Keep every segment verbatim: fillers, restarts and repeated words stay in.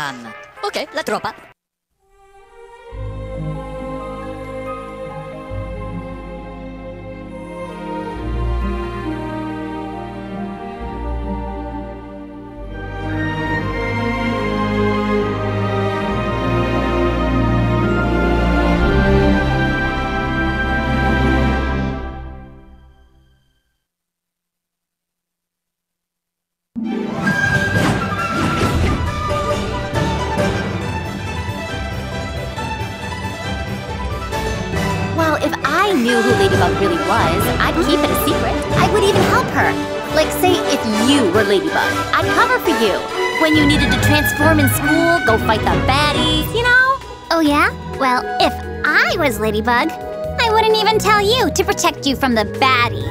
Han. Ok, la tropa. Well, if I knew who Ladybug really was, I'd keep it a secret. I would even help her. Like, say, if you were Ladybug, I'd cover for you. When you needed to transform in school, go fight the baddies, you know? Oh yeah? Well, if I was Ladybug, I wouldn't even tell you to protect you from the baddies.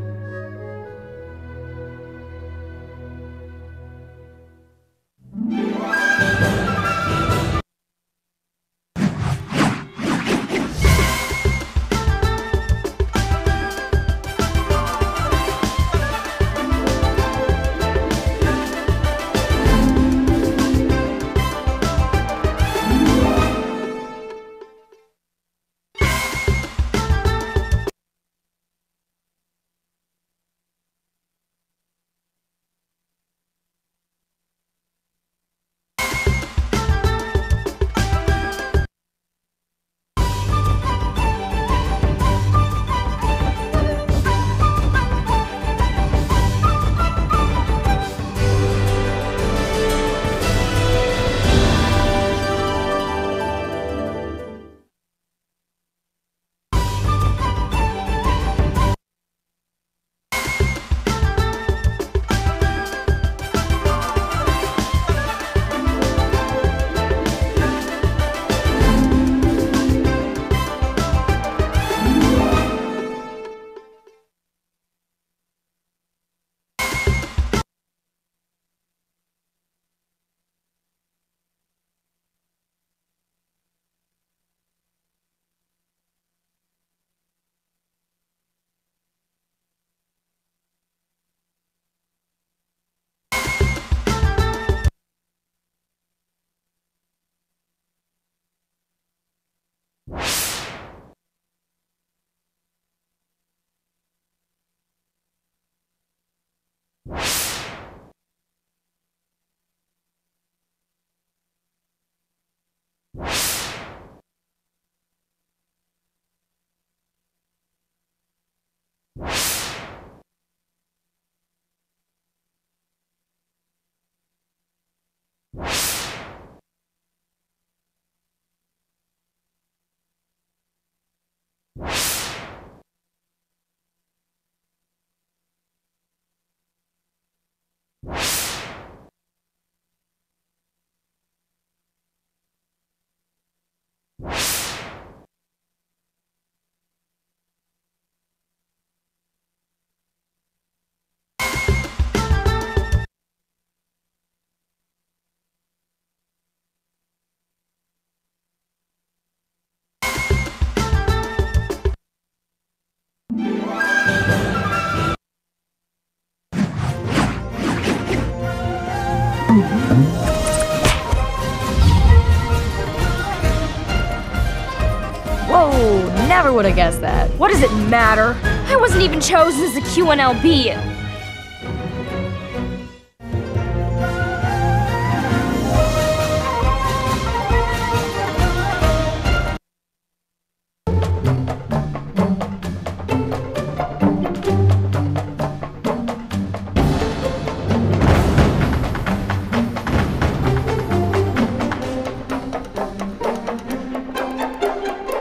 Whoa, never would have guessed that. What does it matter? I wasn't even chosen as a Q N L B.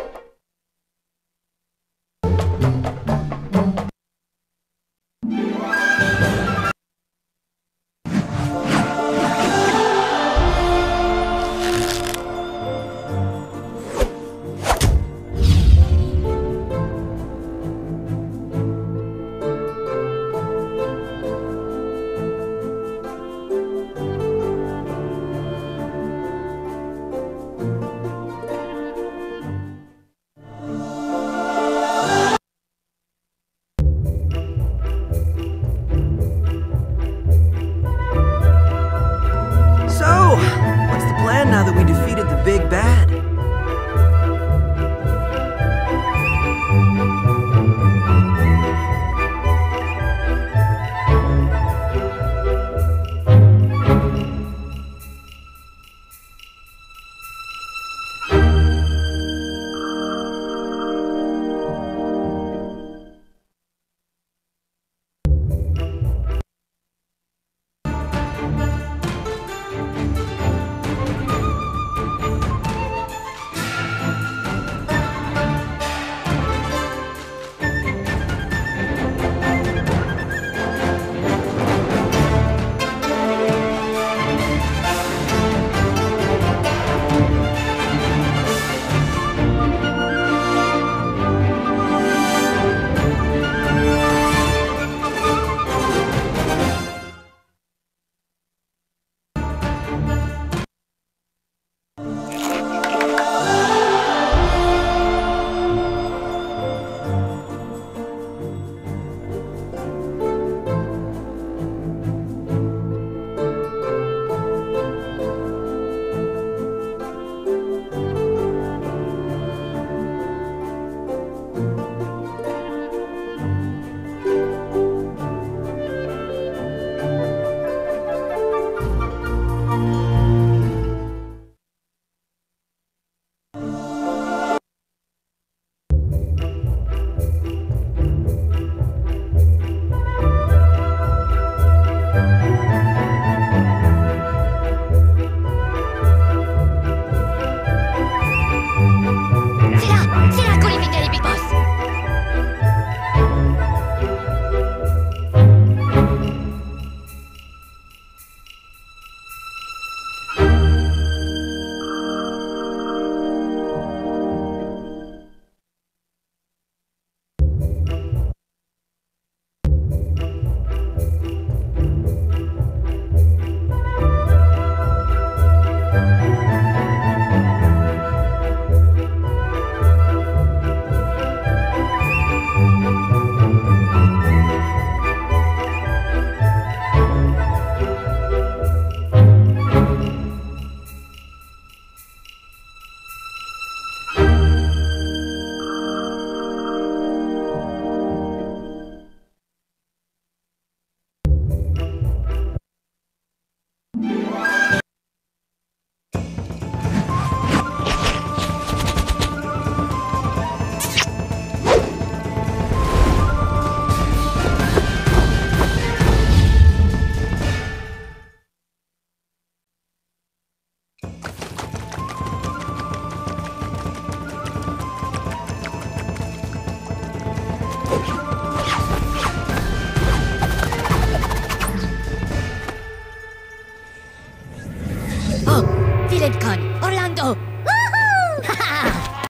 You Oh, VillageCon, Orlando!